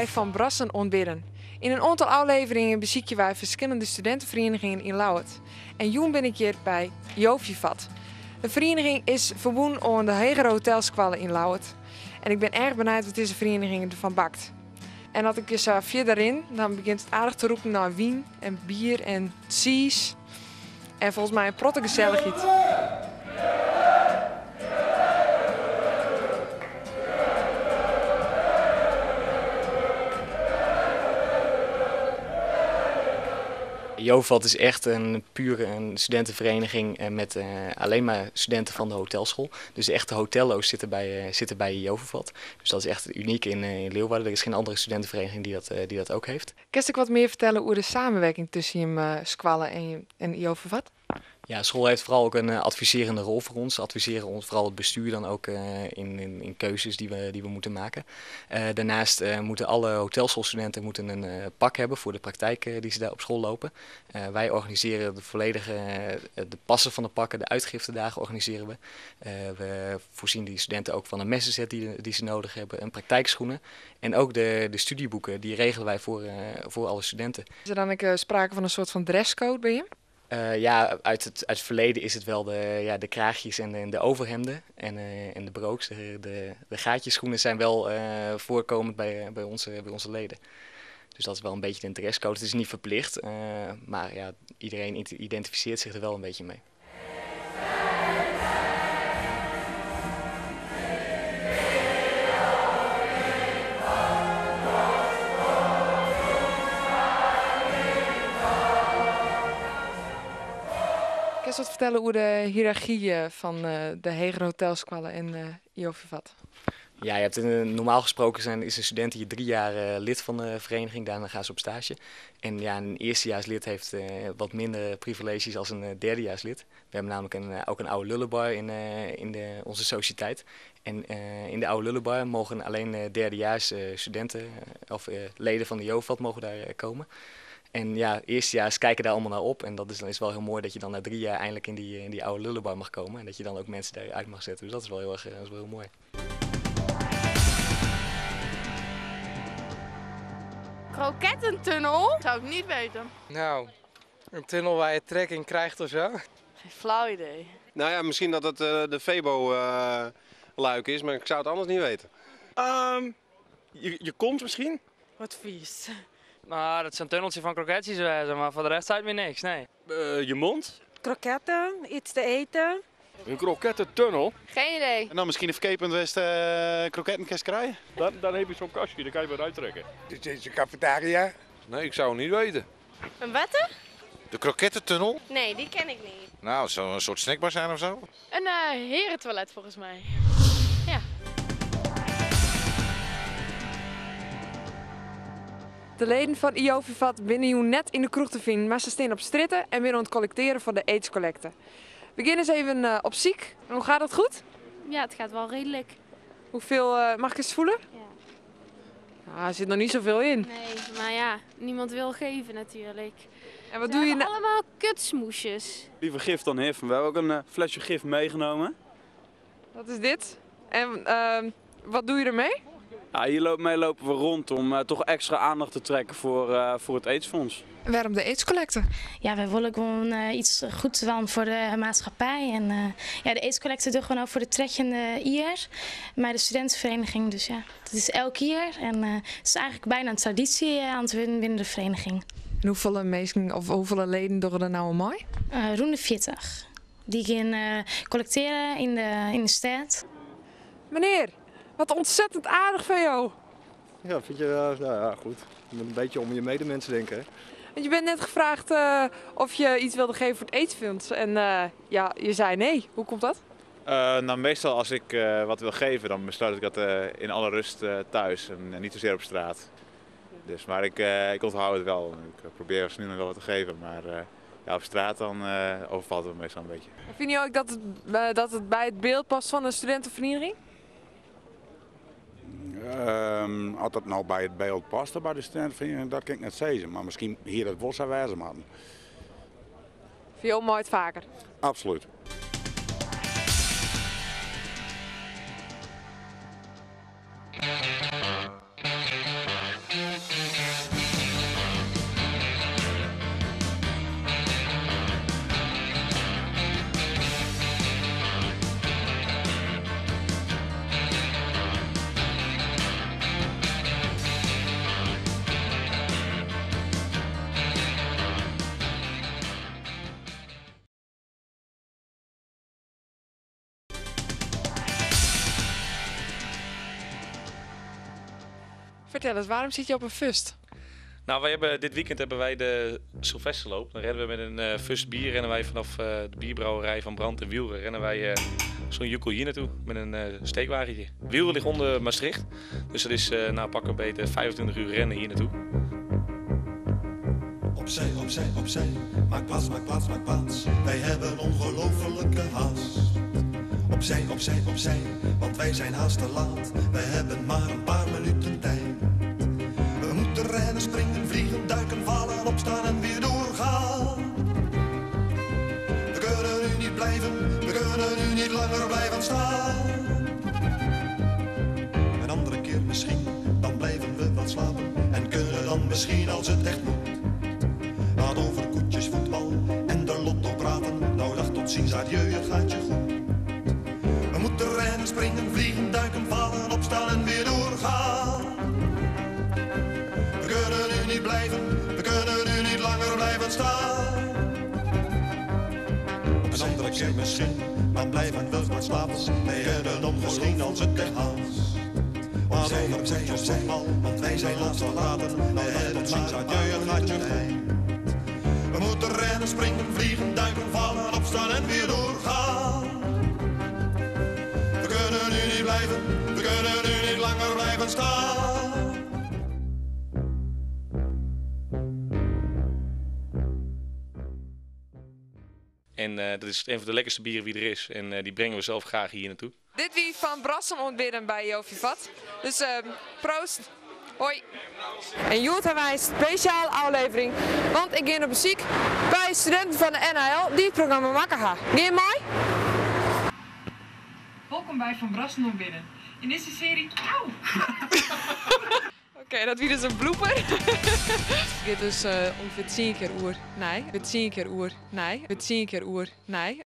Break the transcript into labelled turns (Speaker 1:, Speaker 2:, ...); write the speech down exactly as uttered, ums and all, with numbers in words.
Speaker 1: wij van Brassen ontbidden. In een aantal afleveringen bezieken wij verschillende studentenverenigingen in Lauwert. En joen ben ik hier bij Jovivat. De vereniging is verbonden aan de Hegere Hotelskwallen in Lauwert. En ik ben erg benieuwd wat deze vereniging ervan bakt. En als ik eens uh, vier daarin, dan begint het aardig te roepen naar wien en bier en cheese. En volgens mij een protte gezelligheid.
Speaker 2: Jovivat is echt een pure een studentenvereniging met uh, alleen maar studenten van de hotelschool. Dus de echte hotello's zitten bij, uh, zitten bij Jovivat. Dus dat is echt uniek in, uh, in Leeuwarden. Er is geen andere studentenvereniging die dat, uh, die dat ook heeft.
Speaker 1: Kun je wat meer vertellen over de samenwerking tussen uh, Squallen en, en Jovivat?
Speaker 2: Ja, school heeft vooral ook een uh, adviserende rol voor ons. Adviseren ons vooral het bestuur dan ook uh, in, in, in keuzes die we, die we moeten maken. Uh, daarnaast uh, moeten alle hotelschoolstudenten moeten een uh, pak hebben voor de praktijk uh, die ze daar op school lopen. Uh, wij organiseren de volledige, uh, de passen van de pakken, de uitgiftedagen organiseren we. Uh, we voorzien die studenten ook van een messenset die, die ze nodig hebben, een praktijkschoenen. En ook de, de studieboeken, die regelen wij voor, uh, voor alle studenten.
Speaker 1: Is er dan ook uh, sprake van een soort van dresscode bij je?
Speaker 2: Uh, ja, uit het, uit het verleden is het wel de, ja, de kraagjes en de, de overhemden en, uh, en de brooks. De, de, de gaatjesschoenen zijn wel uh, voorkomend bij, bij, onze, bij onze leden. Dus dat is wel een beetje de dresscode. Het is niet verplicht, uh, maar ja, iedereen identificeert zich er wel een beetje mee.
Speaker 1: Kun je wat vertellen over de hiërarchie van uh, de Hegere Hotelskwallen en uh, Jovivat?
Speaker 2: Ja, je hebt een, normaal gesproken zijn, is een student hier drie jaar uh, lid van de vereniging, daarna gaan ze op stage. En ja, een eerstejaarslid heeft uh, wat minder privileges als een uh, derdejaarslid. We hebben namelijk een, uh, ook een oude lullenbar in, uh, in de, onze sociëteit. En uh, in de oude lullenbar mogen alleen uh, derdejaars uh, studenten uh, of uh, leden van de Jovivat mogen daar uh, komen. En ja, eerstejaars kijken daar allemaal naar op. En dat is, dan is wel heel mooi dat je dan na drie jaar eindelijk in die, in die oude lullenbar mag komen. En dat je dan ook mensen daaruit mag zetten. Dus dat is wel heel erg dat is wel heel mooi.
Speaker 3: Krokettentunnel? Zou ik niet weten.
Speaker 4: Nou, een tunnel waar je trekking krijgt of zo?
Speaker 3: Geen flauw idee.
Speaker 5: Nou ja, misschien dat het uh, de Febo-luik uh, is, maar ik zou het anders niet weten.
Speaker 6: Um, je, je kont misschien?
Speaker 3: Wat vies.
Speaker 7: Nou, dat is een tunneltje van kroketjes wezen, maar voor de rest uit weer niks, nee.
Speaker 6: Uh, je mond?
Speaker 8: Kroketten, iets te eten.
Speaker 6: Een krokettentunnel?
Speaker 3: Geen idee.
Speaker 9: En dan misschien een verkeerd west uh, krokettenkast krijgen?
Speaker 6: Dan, dan heb je zo'n kastje, daar kan je weer uittrekken.
Speaker 10: Dit is een cafetaria.
Speaker 5: Nee, ik zou het niet weten.
Speaker 3: Een wetten?
Speaker 9: De krokettentunnel?
Speaker 3: Nee, die ken ik niet.
Speaker 9: Nou, het zou een soort snackbar zijn of zo?
Speaker 3: Een uh, herentoilet volgens mij. Ja.
Speaker 1: De leden van Jovivat binnen hier net in de kroeg te vinden, maar ze staan op stritten en weer aan het collecteren voor de aidscollecte. We beginnen eens even uh, op ziek. Hoe gaat het goed?
Speaker 11: Ja, het gaat wel redelijk.
Speaker 1: Hoeveel uh, mag ik eens voelen?
Speaker 11: Ja.
Speaker 1: Ah, er zit nog niet zoveel in.
Speaker 11: Nee, maar ja, niemand wil geven natuurlijk.
Speaker 1: En wat
Speaker 11: Ze
Speaker 1: doe je
Speaker 11: hebben
Speaker 1: nou?
Speaker 11: allemaal kutsmoesjes.
Speaker 6: Liever gif dan hif. We hebben ook een uh, flesje gif meegenomen.
Speaker 1: Wat is dit? En uh, wat doe je ermee?
Speaker 6: Ja, hier lopen, mee lopen we rond om uh, toch extra aandacht te trekken voor, uh, voor het aidsfonds.
Speaker 1: En waarom de aidscollecte?
Speaker 12: Ja, wij willen gewoon uh, iets goeds doen voor de maatschappij. En uh, ja, de aidscollecte doen we gewoon ook voor de treffende jaar. Maar de studentenvereniging, dus ja, dat is elk jaar. En uh, het is eigenlijk bijna een traditie uh, aan het winnen binnen de vereniging.
Speaker 1: En hoeveel mensen of hoeveel leden doen er nou mooi?
Speaker 12: Uh, Roende veertig. Die gaan uh, collecteren in de, in de stad.
Speaker 1: Meneer, wat ontzettend aardig van jou.
Speaker 13: Ja, vind je, uh, nou ja, goed. Je moet een beetje om je medemensen denken, hè?
Speaker 1: Want je bent net gevraagd uh, of je iets wilde geven voor het aidsfonds. En uh, ja, je zei nee. Hoe komt dat?
Speaker 14: Uh, nou, meestal als ik uh, wat wil geven, dan besluit ik dat uh, in alle rust uh, thuis en uh, niet zozeer op straat. Dus, maar ik, uh, ik onthoud het wel. Ik probeer zo nu nog wel wat te geven, maar uh, ja, op straat dan uh, overvalt het me meestal een beetje.
Speaker 1: Vind je ook dat het, uh, dat het bij het beeld past van een studentenvereniging?
Speaker 10: Um, als dat nou bij het beeld past bij de studentenvereniging, dat kan ik net zeggen. Maar misschien hier het bos aanwijzen man.
Speaker 1: Vind je ook mooi het vaker?
Speaker 10: Absoluut.
Speaker 1: Vertel eens, waarom zit je op een fust?
Speaker 15: Nou, wij hebben, dit weekend hebben wij de Sylvesterloop. Dan rennen we met een uh, fust bier. Rennen wij vanaf uh, de bierbrouwerij van Brand en Wielren. Rennen wij uh, zo'n jukkel hier naartoe met een uh, steekwagentje. Wielren ligt onder Maastricht. Dus dat is uh, nou pakken beter vijfentwintig uur rennen hier naartoe.
Speaker 16: Opzij, opzij, opzij. Maak plaats, maak plaats, maak plaats. Wij hebben ongelofelijke haast. Opzij, opzij, opzij. Want wij zijn haast te laat. Wij hebben maar een paar minuten tijd. We moeten rennen, springen, vliegen, duiken, vallen, opstaan en weer doorgaan. We kunnen nu niet blijven, we kunnen nu niet langer blijven staan. Een andere keer misschien, dan blijven we wat slapen. En kunnen dan misschien als het echt moet. Laat over koetjes, voetbal en de lotto praten. Nou dag tot ziens, adieu, het gaat je goed. We moeten rennen, springen, vliegen, duiken, vallen, opstaan en weer doorgaan. We kunnen nu niet blijven, we kunnen nu niet langer blijven staan. Een andere keer misschien, dan blijven we wat slapen. Wij hebben dan misschien als het echt haast. Maar over opzij, opzij, want wij zijn laatst te laten. Wij hebben ziens, adieu, het gaat je goed. We moeten rennen, springen, vliegen, duiken, vallen, opstaan en weer doorgaan. We kunnen nu niet blijven, we kunnen nu niet langer blijven staan.
Speaker 15: En uh, dat is een van de lekkerste bieren die er is. En uh, die brengen we zelf graag hier naartoe.
Speaker 1: Dit wie van Brassen ontbidden bij Jofjevat. Dus uh, proost. Hoi. En Joet hebben wij een speciale aflevering. Want ik ga op bezoek bij studenten van de N H L die het programma maken gaan. Ga je mee? Welkom bij Van Brassen ontbidden. In deze serie... Auw! Oké, okay, dat wie dus een blooper. Dit is uh, ongeveer tien keer oer. Nee. Dit tien keer oer. Nee. Dit tien keer oer. Nee.